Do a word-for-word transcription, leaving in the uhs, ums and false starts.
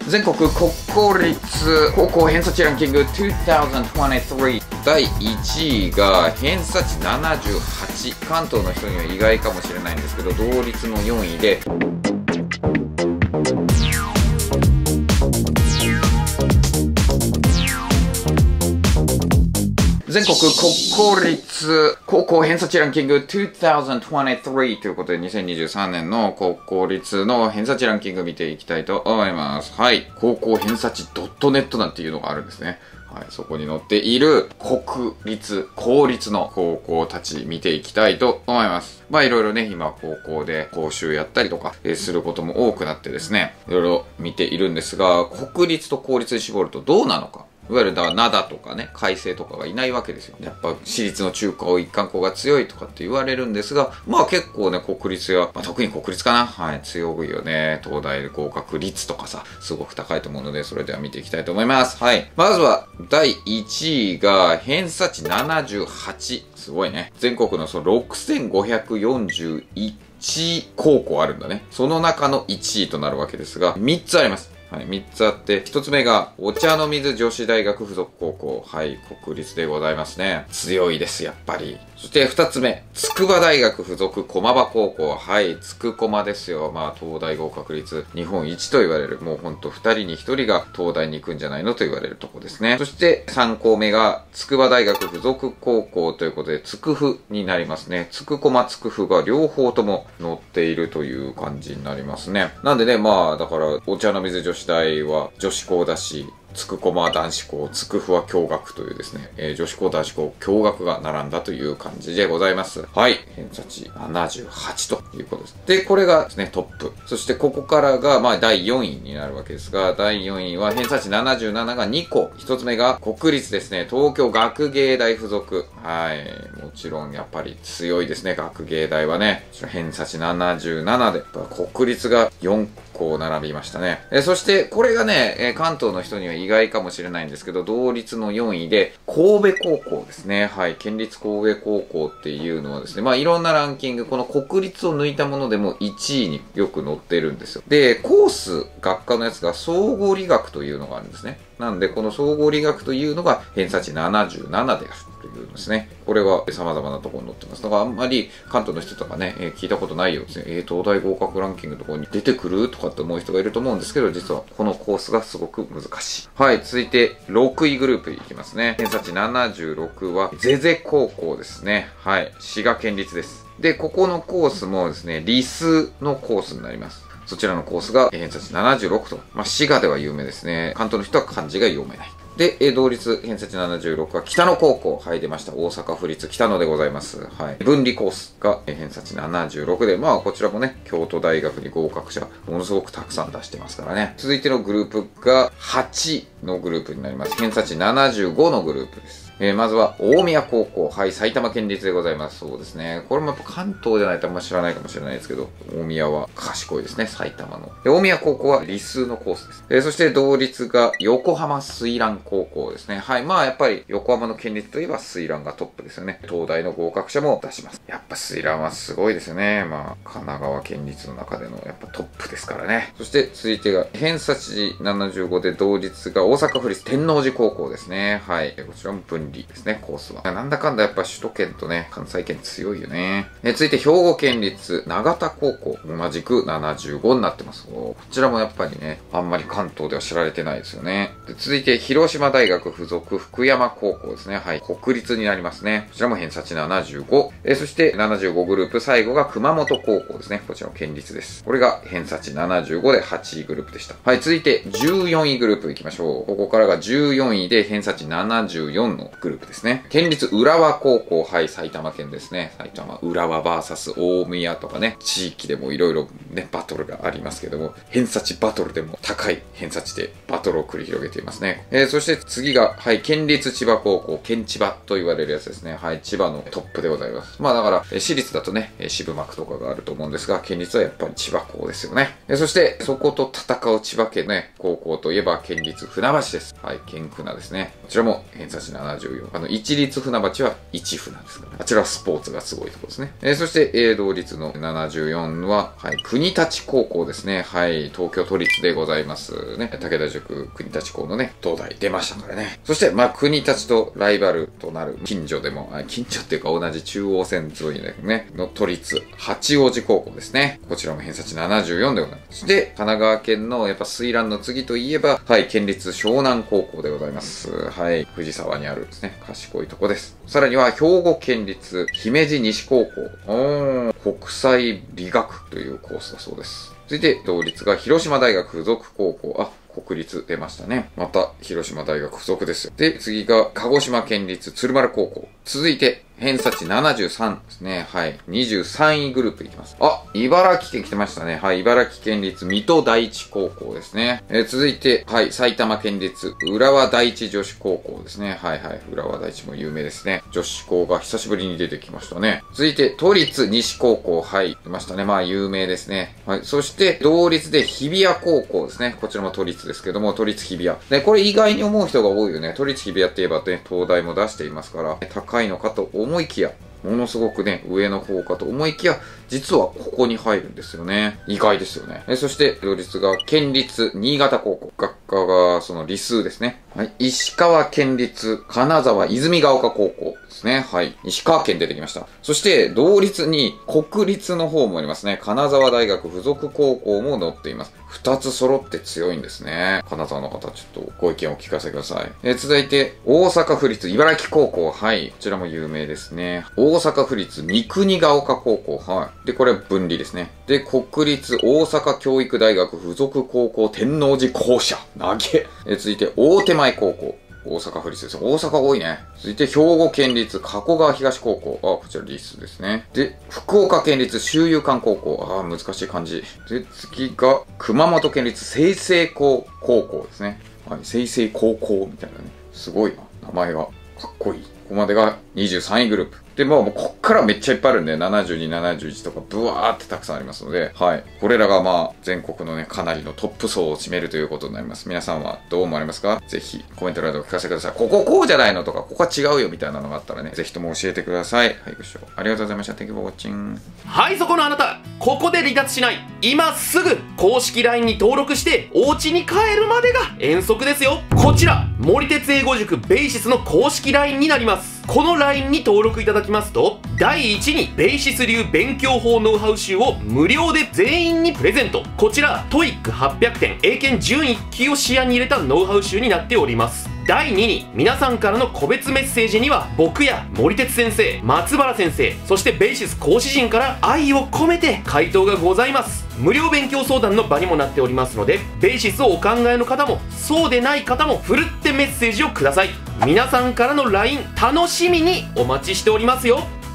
全国国公立高校偏差値ランキングにせんにじゅうさんだいいちいが偏差値ななじゅうはち。関東の人には意外かもしれないんですけど、同率のよんいで全国国公立高校偏差値ランキングにせんにじゅうさんということで、にせんにじゅうさんねんの国公立の偏差値ランキング見ていきたいと思います。はい。高校偏差値 .net なんていうのがあるんですね。はい。そこに載っている国立、公立の高校たち見ていきたいと思います。まあいろいろね、今高校で講習やったりとか、えー、することも多くなってですね、いろいろ見ているんですが、国立と公立に絞るとどうなのか。いわゆるだ、灘とかね、海星とかがいないわけですよ。やっぱ、私立の中高一貫校が強いとかって言われるんですが、まあ結構ね、国立や、まあ、特に国立かな。はい、強いよね。東大合格率とかさ、すごく高いと思うので、それでは見ていきたいと思います。はい。まずは、だいいちいが、偏差値ななじゅうはち。すごいね。全国のそのろくせんごひゃくよんじゅういち高校あるんだね。その中のいちいとなるわけですが、みっつあります。はい、みっつあって、ひとつめが、お茶の水女子大学附属高校。はい、国立でございますね。強いです、やっぱり。そしてふたつめ、筑波大学附属駒場高校。はい、筑駒ですよ。まあ、東大合格率日本一と言われる。もうほんとふたりにひとりが東大に行くんじゃないのと言われるとこですね。そしてさん校目が、筑波大学附属高校ということで、筑附になりますね。筑駒、筑附が両方とも載っているという感じになりますね。なんでね、まあ、だから、お茶の水女子大は女子校だし、筑駒は男子校、筑附は共学というですね、えー、女子校男子校共学が並んだという感じでございます。はい。偏差値ななじゅうはちということです。で、これがですね、トップ。そしてここからが、まあ、だいよんいになるわけですが、だいよんいは偏差値ななじゅうなながにこ。ひとつめが国立ですね、東京学芸大附属。はい。もちろんやっぱり強いですね、学芸大はね。偏差値ななじゅうななで、国立がよんこ並びましたね。えそして、これがね、え関東の人には意外かもしれないんですけど、同率のよんいで、神戸高校ですね。はい。県立神戸高校っていうのはですね、まあいろんなランキング、この国立を抜いたものでもいちいによく載ってるんですよ。で、コース、学科のやつが総合理学というのがあるんですね。なんで、この総合理学というのが偏差値ななじゅうななであるというんですね。これは様々なところに載ってます。だからあんまり関東の人とかね、えー、聞いたことないようですね。えー、東大合格ランキングのところに出てくるとかって思う人がいると思うんですけど、実はこのコースがすごく難しい。はい、続いてろくいグループいきますね。偏差値ななじゅうろくはゼゼ高校ですね。はい、滋賀県立です。で、ここのコースもですね、理数のコースになります。そちらのコースが偏差値ななじゅうろくと。まあ、滋賀では有名ですね。関東の人は漢字が読めない。で、同率偏差値ななじゅうろくは北野高校。はい、出ました。大阪府立北野でございます。はい。分離コースが偏差値ななじゅうろくで、まあ、こちらもね、京都大学に合格者、ものすごくたくさん出してますからね。続いてのグループがはちいのグループになります。偏差値ななじゅうごのグループです。えー、まずは、大宮高校。はい、埼玉県立でございます。そうですね。これもやっぱ関東じゃないとあんま知らないかもしれないですけど、大宮は賢いですね、埼玉の。で、大宮高校は理数のコースです。えー、そして同率が横浜水蘭高校ですね。はい、まあやっぱり横浜の県立といえば水蘭がトップですよね。東大の合格者も出します。やっぱ水蘭はすごいですよね。まあ、神奈川県立の中でのやっぱトップですからね。そして続いてが、偏差値ななじゅうごで同率が大阪府立天王寺高校ですね。はい、こちらも分離ですね、コースは。なんだかんだやっぱ首都圏とね、関西圏強いよね。え続いて兵庫県立長田高校。同じくななじゅうごになってます。こちらもやっぱりね、あんまり関東では知られてないですよね。で続いて広島大学附属福山高校ですね。はい、国立になりますね。こちらも偏差値ななじゅうご。えそしてななじゅうごグループ、最後が熊本高校ですね。こちらも県立です。これが偏差値ななじゅうごではちいグループでした。はい、続いてじゅうよんいグループいきましょう。ここからがじゅうよんいで偏差値ななじゅうよんのグループですね。県立浦和高校。はい、埼玉県ですね。埼玉浦和 ブイエス 大宮とかね、地域でもいろいろね、バトルがありますけども、偏差値バトルでも高い偏差値でバトルを繰り広げていますね。えー、そして次が、はい、県立千葉高校、県千葉と言われるやつですね。はい、千葉のトップでございます。まあだから、えー、私立だとね、渋幕とかがあると思うんですが、県立はやっぱり千葉校ですよね。えー、そして、そこと戦う千葉県ね、高校といえば県立船橋です。はい、県船ですね。こちらも偏差値ななじゅうじゅうよん。あの、一律船橋は一船ですから。あちらはスポーツがすごいところですね。えー、そして、えー、同率のななじゅうよんは、はい、国立高校ですね。はい、東京都立でございますね。武田塾国立高のね、東大出ましたからね。そして、まあ、国立とライバルとなる近所でも、近所っていうか同じ中央線沿いでね、の都立八王子高校ですね。こちらも偏差値ななじゅうよんでございます。で、神奈川県のやっぱ水蘭の次といえば、はい、県立湘南高校でございます。はい、藤沢にあるですね、賢いとこです。さらには、兵庫県立姫路西高校。おー、国際理学というコースだそうです。続いて、同率が広島大学附属高校。あ、国立出ましたね。また、広島大学附属ですよ。で、次が、鹿児島県立鶴丸高校。続いて、偏差値ななじゅうさんですね。はい。にじゅうさんいグループいきます。あ、茨城県来てましたね。はい。茨城県立水戸第一高校ですね。えー、続いて、はい。埼玉県立浦和第一女子高校ですね。はいはい。浦和第一も有名ですね。女子校が久しぶりに出てきましたね。続いて、都立西高校。はい。出ましたね。まあ、有名ですね。はい。そして、同率で日比谷高校ですね。こちらも都立ですけども、都立日比谷。で、これ意外に思う人が多いよね。都立日比谷って言えばね、東大も出していますから、高いのかと思いきや、ものすごくね、上の方かと思いきや、実はここに入るんですよね。意外ですよね。えそして、同率が県立新潟高校。学科がその理数ですね。はい。石川県立金沢泉ヶ丘高校ですね。はい。石川県出てきました。そして、同率に国立の方もありますね。金沢大学附属高校も載っています。二つ揃って強いんですね。金沢の方、ちょっとご意見をお聞かせください。えー、続いて、大阪府立茨城高校。はい。こちらも有名ですね。大阪府立三国ヶ丘高校。はい。で、これは分離ですね。で、国立大阪教育大学附属高校天王寺校舎。投げ。えー、続いて、大手前高校。大阪府立です。大阪多いね。続いて、兵庫県立加古川東高校。あ、こちらリスですね。で、福岡県立修友館高校。あ、難しい漢字。で、次が、熊本県立済々高高校ですね。はい、済々高校みたいなね。すごいな。名前がかっこいい。ここまでがにじゅうさんいグループ。で、まあ、もうこっからめっちゃいっぱいあるんで、ななじゅうに、ななじゅういちとか、ブワーってたくさんありますので、はい。これらがまあ、全国のね、かなりのトップ層を占めるということになります。皆さんはどう思われますか？ぜひ、コメント欄でお聞かせください。こここうじゃないのとか、ここは違うよみたいなのがあったらね、ぜひとも教えてください。はい、ご視聴ありがとうございました。Thank you for watching. はい、そこのあなた、ここで離脱しない。今すぐ、公式 ライン に登録して、お家に帰るまでが遠足ですよ。こちら、森哲英語塾ベーシスの公式 ライン になります。この ライン に登録いただきますと、だいいちにベーシス流勉強法ノウハウ集を無料で全員にプレゼント。こちら トーイックはっぴゃくてん英検準いっ級を視野に入れたノウハウ集になっております。だいにに皆さんからの個別メッセージには僕や森哲先生、松原先生、そしてベーシス講師陣から愛を込めて回答がございます。無料勉強相談の場にもなっておりますので、ベーシスをお考えの方もそうでない方もふるってメッセージをください。皆さんからの ライン 楽しみにお待ちしておりますよ。